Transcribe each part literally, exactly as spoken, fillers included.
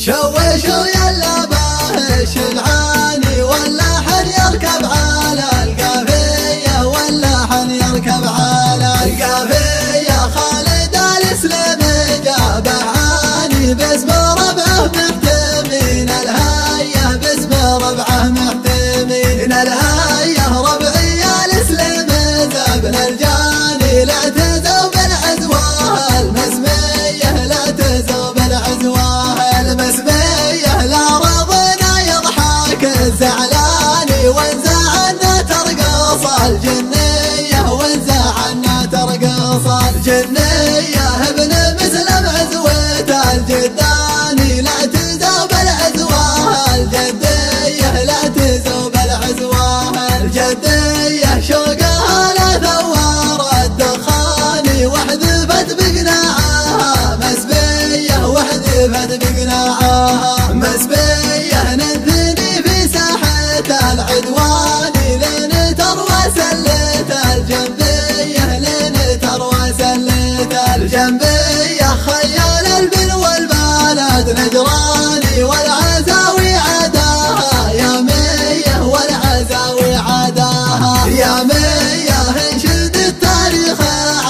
شوشوا يلا باهش العاني واللحن يركب على القافية، واللحن يركب على القافية. خالد الاسلام جابه عاني باسم ربعه محتمين الهية، باسم ربعه محتمين الهية. ربعي الاسلام زبن الجاني لا تزوب العزوة المسمية، لا تزوب العزوة المسمية. لا رضنا يضحك الزعلاني وانزعنا ترقص الجنية، وانزعنا ترقص الجنية. ابن مسلم عزوة الجداني لا تزوب العزوة الجدية، لا تزوب العزوة الجدية. شوقها لا ثوار الدخاني واحذفت بقناعها مسبية، واحذفت بقناعها مسبية. ننثني في ساحة العدوان لين تروى سلة الجنبية، لين تروى سلة الجنبية. خيال البن والبلد نجراني والعزاوي عداها يا مية، والعزاوي عداها يا مية. انشد التاريخ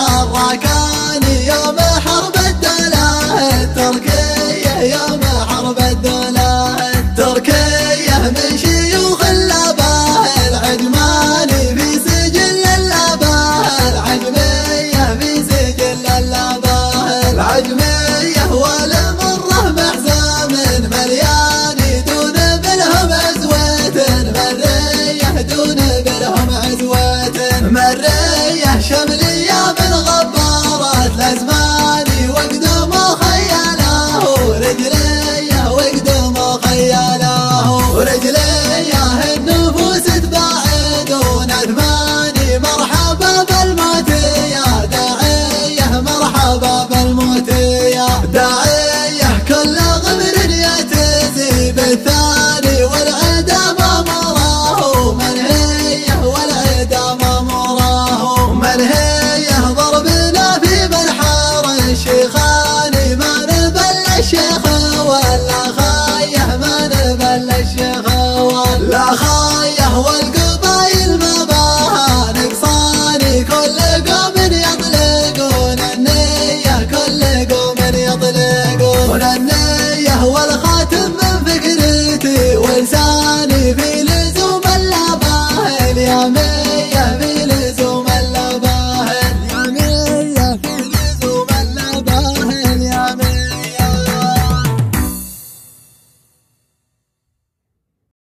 عراكاني يوم حرب الدولة التركية، يوم حرب الدولة التركية. من شيوخ اللباه العجماني في سجل اللباه العجمية، في سجل اللباه العجمية. والمره محزام ملياني دون بلهم عزوة مرية، دون بلهم عزوة مرية. شملية من غبارة الازماني وقدم خياله رجليه، وقدم خياله رجليه. النفوس تباعد وندماني مرحبا بالموت يا داعية، مرحبا بالموت يا داعية. كل غمر يتزي بالثاني